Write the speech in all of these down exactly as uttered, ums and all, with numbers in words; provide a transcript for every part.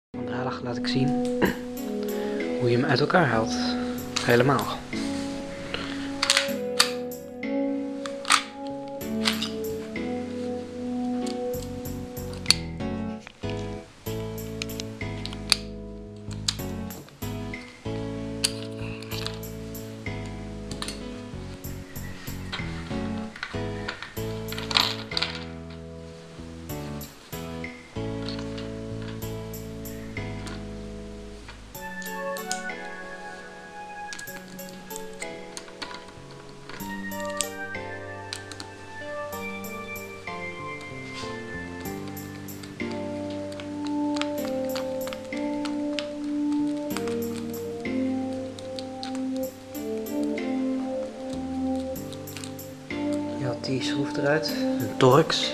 Vandaag laat ik zien hoe je hem uit elkaar haalt. Helemaal. Je haalt die schroef eruit, een Torx.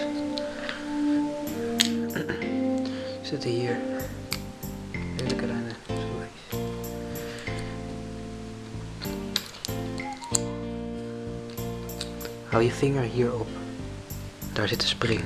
Zitten hier hele kleine schroefjes. Hou je vinger hierop. Daar zit de spring.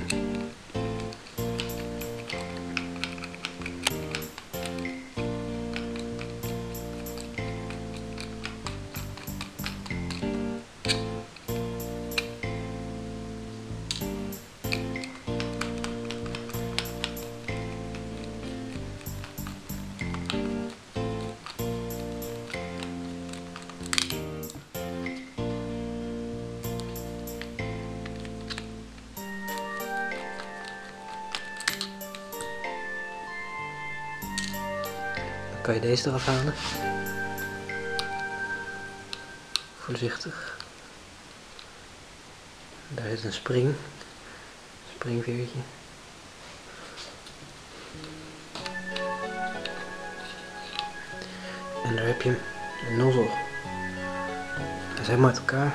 Dan kan je deze eraf halen. Voorzichtig. Daar zit een spring. Springveertje. En daar heb je een nozzel. Dat is helemaal uit elkaar.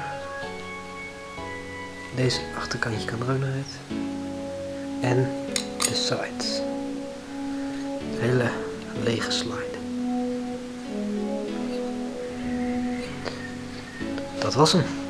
Deze achterkantje kan er ook nog uit. En de sides. Een hele lege slide. Dat was hem.